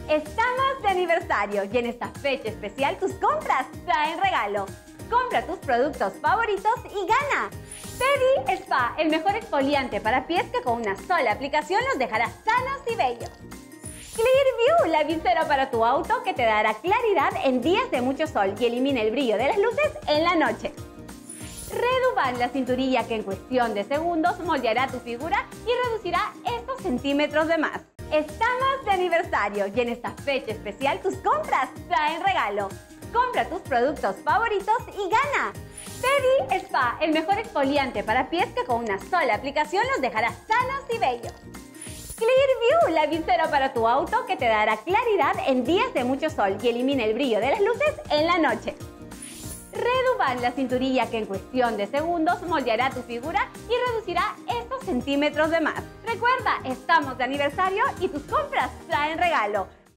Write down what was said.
Estamos de aniversario y en esta fecha especial tus compras traen regalo. Compra tus productos favoritos y gana. Teddy Spa, el mejor exfoliante para pies que con una sola aplicación los dejará sanos y bellos. Clearview, la visera para tu auto que te dará claridad en días de mucho sol y elimina el brillo de las luces en la noche. Reduban, la cinturilla que en cuestión de segundos moldeará tu figura y reducirá estos centímetros de más. Estamos de aniversario y en esta fecha especial tus compras traen regalo. Compra tus productos favoritos y gana. Teddy Spa, el mejor exfoliante para pies que con una sola aplicación los dejará sanos y bellos. Clearview, la visera para tu auto que te dará claridad en días de mucho sol y elimina el brillo de las luces en la noche. Reduban, la cinturilla que en cuestión de segundos moldeará tu figura y reducirá estos centímetros de más. Recuerda, estamos de aniversario y tus compras traen regalo.